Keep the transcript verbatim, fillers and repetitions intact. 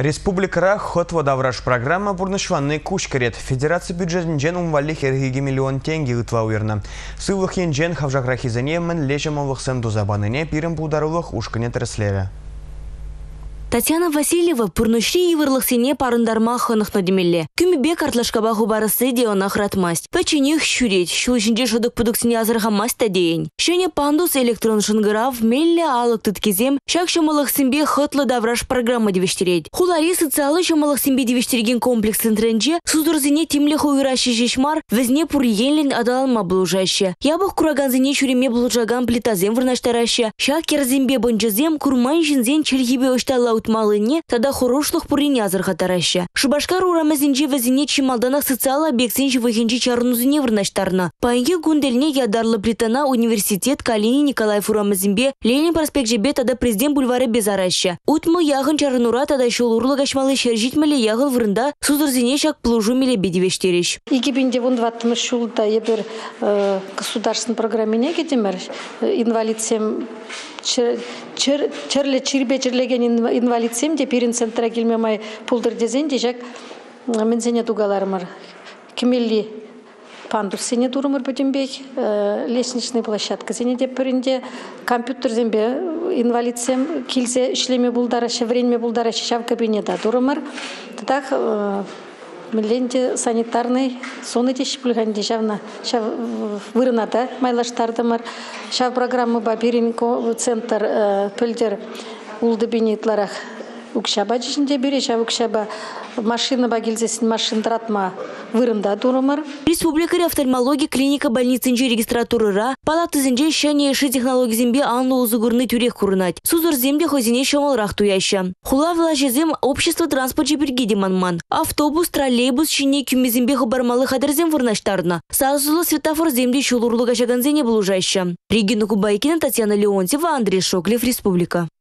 Республикара хотва давраш программа бурнышванный кушкарет. Федерация бюджетин джен умвалих эргиги миллион тенге ытва уерна. Сывлых ен джен хавжаграхизане мен лежамовых сэм дузабаныне пирим бударулых ушкане треслеве. Татьяна Васильева пурнышри ивырлых сене парындарма хынық надемелле. Күмібе картлашкаба хубарысы де онақ ратмасть. Паченех шүрет, шулышынже шудық пудықсыне азырғамасть тадейін. Шене пандус электрон шынгырав, мелле алық тыткезем, шак шамалық сімбе хытлы давраш программа девештерет. Хулари социалы шамалық сімбе девештерген комплекс центренже, сузурзыне тимле хуйраши жешмар, везне пур енлен адалма блужаще. Ябық кураганзыне шуреме блужаган плитазем вырнаштараще, шак керзембе бонжазем, курман жинзен челхибе ошталла малыне, тогда хорошлых пурине азырхатараща. Шубашкар урамазинчи вазине чималданах социал объектсинчи вахинчи чарнузыне вырнаштарна. Паенге гундельне ядарлы плитана университет Калини Николаев урамазинбе, Ленин проспект жебе тогда президент бульвары безараща. Утмы ягын чарнура тогда шолурлы гашмалы шержитмеле ягыл врында сузырзине шак плужу меле бедевештереш. Игибинде вундваттымы шулда ебер государственной программе не гедемер инвалид семь черле чирбе черлеген инвалид семь де пирин центра келмемай пулдыр дезен де жак мензене дугалармар кемелли пандус сене дурмар бөтенбек лестничный площадка сене де пиринде компьютер зембе инвалид семь килсе ишлеме булдарашы время булдарашы шав кабинета дурмар так Миленде санитарный соны де шиплган де шавна шав вырната майлаштардымар шав программы бабирин центр пөлдер улдыбинитларах укшаба жинде бере шав укшаба машина багилзесин машин тратма вырында дурмар. Республика офтальмологии клиника больницынче регистратурыра палаты зинже шане ши технологии зембе анлы узугурны тюрех курнать. Сузур земде хозине шомалрах туяща. Хула влажезем общество транспорт жебергиде манман. Автобус, троллейбус шине кюме зембе хабармалы хадерзем вырнаштарна. Сазулы светофор земде шулурлы гашаганзене блужаща. Регина Кубайкина, Татьяна Леонтьева, Андрей Шоклев, Республика.